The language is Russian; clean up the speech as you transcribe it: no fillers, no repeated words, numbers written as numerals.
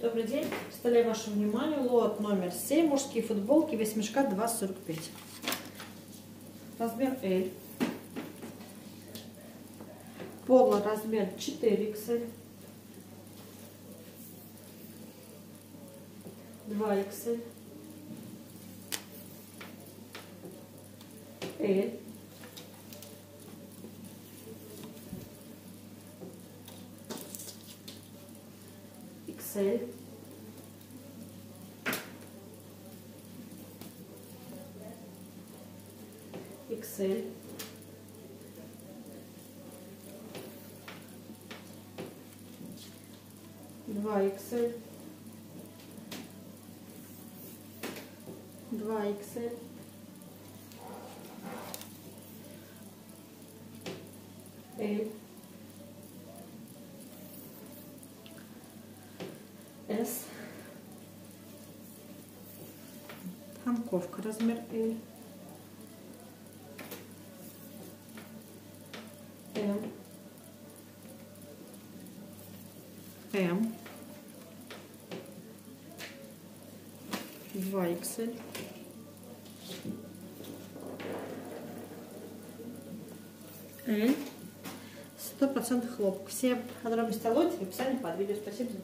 Добрый день. Представляю вашему вниманию лот номер 7. Мужские футболки. Вес мешка 2,45. Размер L. Поло размер 4XL. 2XL. L. XL. XL. Два XL. 2XL. L. S. Хамковка размер L. М. М. 2XL. L. 100% хлопок. Все подробности о лоте в описании под видео. Спасибо за